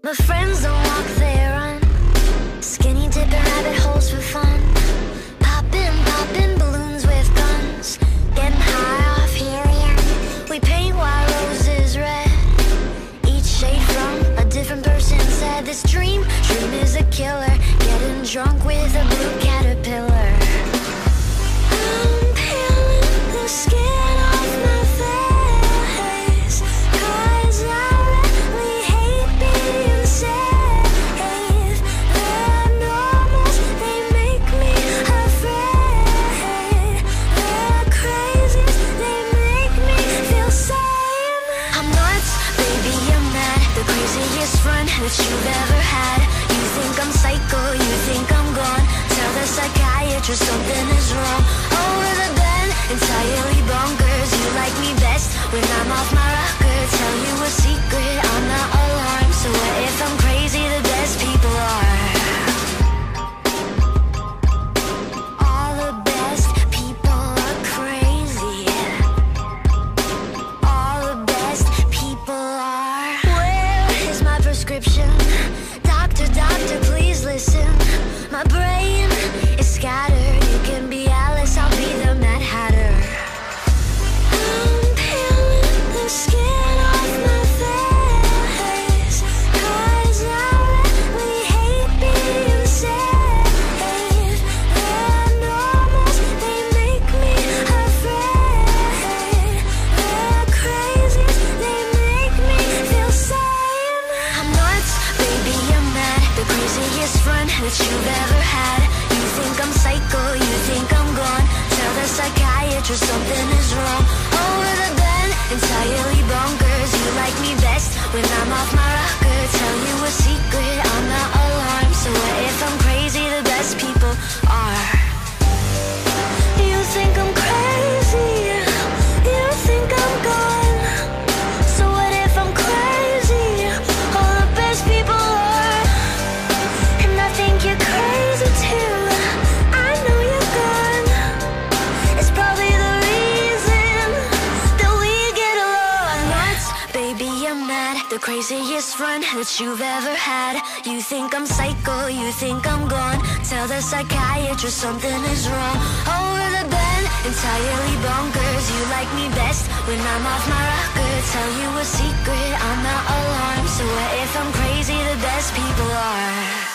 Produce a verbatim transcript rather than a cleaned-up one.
My friends don't walk, they run. Skinny dipping rabbit holes for fun. Popping, popping balloons with guns. Getting high off helium. We paint white roses red. Each shade from a different person said this dream, dream is a killer. Getting drunk with a blue caterpillar. I'm peeling the skin off my face, 'cause I really hate being safe. The normals, they make me afraid. The crazies, they make me feel sane. I'm nuts, baby, I'm mad. The craziest friend that you've ever had. You think I'm psycho, you think I'm gone. Tell the psychiatrist something is wrong. Over the bed, entirely bonkers. You like me best when I'm off my rocker. Tell you a secret, I'm not alarmed. So what if I'm crazy? The best people are. All the best people are crazy. All the best people are. Where is my prescription? Doctor, doctor, please listen. My brain is scattered. You can be Alice, I'll be the Mad Hatter. I'm peeling the skin off my face, 'cause I really hate being safe. The normals, they make me afraid. The crazies, they make me feel sane. I'm nuts, baby, I'm mad. The craziest friend that you've ever had. You think I'm psycho, you think I'm gone. Tell the psychiatrist something is wrong. Over the bed, entirely bonkers. You like me best when I'm off my rocker. Tell you a secret, I'm not alarmed. So what if I'm crazy? The best people are. You think I'm crazy, you think I'm gone. So what if I'm crazy? All the best people are. And I think you're crazy too. I know you're gone. It's probably the reason that we get along. Nuts, baby, I'm mad. The craziest friend that you've ever had. You think I'm psycho, you think I'm gone. Tell the psychiatrist something is wrong. Over the bed, entirely bonkers. You like me best when I'm off my rocker. Tell you a secret, I'm not alarmed. So what if I'm crazy? The best people are.